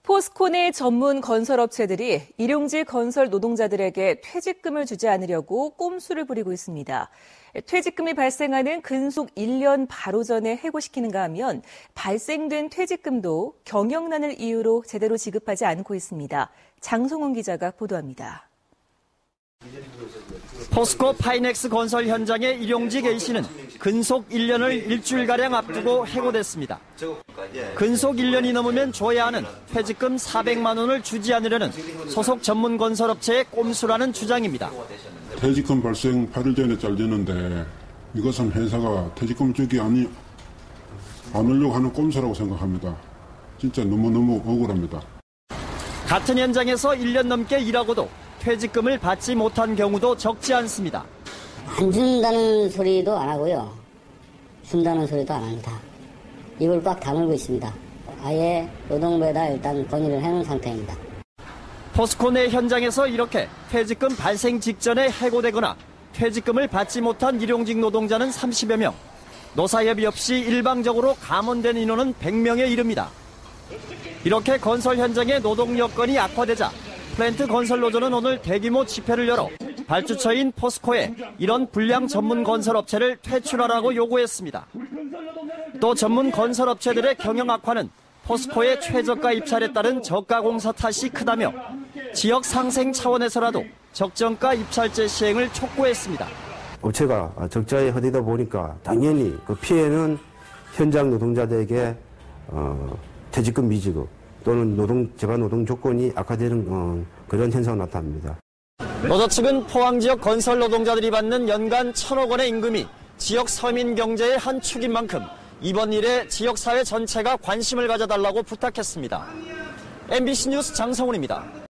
포스코 내 전문 건설업체들이 일용직 건설 노동자들에게 퇴직금을 주지 않으려고 꼼수를 부리고 있습니다. 퇴직금이 발생하는 근속 1년 바로 전에 해고시키는가 하면 발생된 퇴직금도 경영난을 이유로 제대로 지급하지 않고 있습니다. 장성훈 기자가 보도합니다. 포스코 파이넥스 건설 현장의 일용직 A씨는 근속 1년을 일주일가량 앞두고 해고됐습니다. 근속 1년이 넘으면 줘야 하는 퇴직금 400만 원을 주지 않으려는 소속 전문 건설업체의 꼼수라는 주장입니다. 퇴직금 발생 8일 전에 잘리는데 이것은 회사가 퇴직금 주기 않으려고 하는 꼼수라고 생각합니다. 진짜 너무너무 억울합니다. 같은 현장에서 1년 넘게 일하고도 퇴직금을 받지 못한 경우도 적지 않습니다. 안 준다는 소리도 안 하고요. 준다는 소리도 안 합니다. 입을 꽉 다물고 있습니다. 아예 노동부에다 일단 건의를 해놓은 상태입니다. 포스코 내 현장에서 이렇게 퇴직금 발생 직전에 해고되거나 퇴직금을 받지 못한 일용직 노동자는 30여 명, 노사협의 없이 일방적으로 감원된 인원은 100명에 이릅니다. 이렇게 건설 현장의 노동 여건이 악화되자 플랜트 건설노조는 오늘 대규모 집회를 열어 발주처인 포스코에 이런 불량 전문 건설업체를 퇴출하라고 요구했습니다. 또 전문 건설업체들의 경영 악화는 포스코의 최저가 입찰에 따른 저가 공사 탓이 크다며 지역 상생 차원에서라도 적정가 입찰제 시행을 촉구했습니다. 업체가 적자에 허되다 보니까 당연히 그 피해는 현장 노동자들에게 퇴직금 미지급 또는 재반 노동 조건이 악화되는 그런 현상이 나타납니다. 노조 측은 포항 지역 건설 노동자들이 받는 연간 1,000억 원의 임금이 지역 서민 경제의 한 축인 만큼 이번 일에 지역사회 전체가 관심을 가져달라고 부탁했습니다. MBC 뉴스 장성훈입니다.